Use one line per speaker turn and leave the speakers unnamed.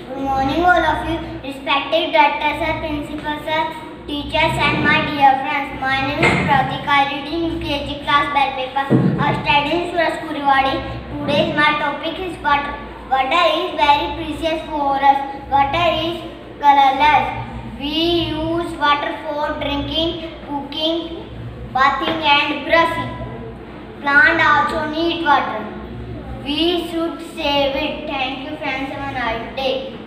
Good morning all of you, respected directors, sir, principals, sir, teachers and my dear friends. My name is Pratik. I read in UKG class bell paper. I study in Suraj School Rewari. Today my topic is water. Water is very precious for us. Water is colorless. We use water for drinking, cooking, bathing and brushing. Plants also need water. We should save it. Thank you friends. Have a nice day.